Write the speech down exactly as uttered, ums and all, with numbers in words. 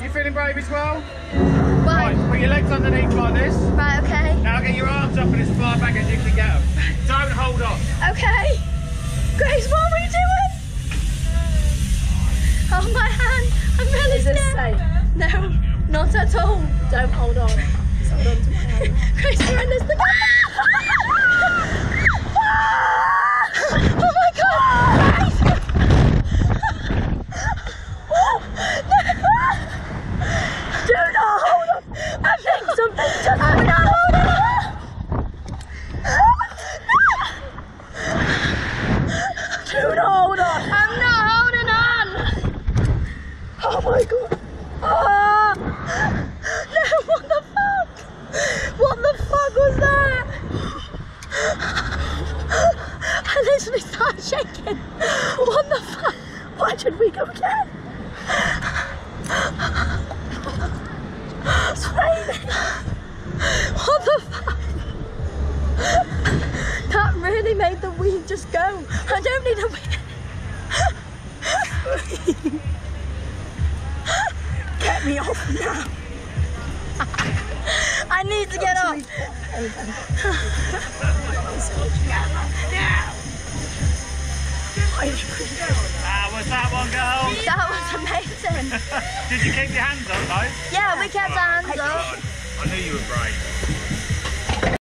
You feeling brave as well? Right. Right, put your legs underneath like this. Right, okay. Now get your arms up and as far back as you can get them. Don't hold on. Okay. Grace, what are we doing? Oh, my hand. I'm really Is scared. this safe? No, not at all. Don't hold on. Just hold on to my hand. Grace, you're in this thing. Oh my God! Grace! Do not hold on. I think something just I'm not holding on. Do not hold on. I'm not holding on. Oh my God. Oh. No, what the fuck? What the fuck was that? I literally started shaking. What the fuck? Why did we go again? It's raining. What the fuck? That really made the weed just go. I don't need a weed. Get me off now. I need to get off. Ah, was that one, girl? That was amazing. Did you keep your hands up, though? Yeah, we kept our hands up. I knew you were brave.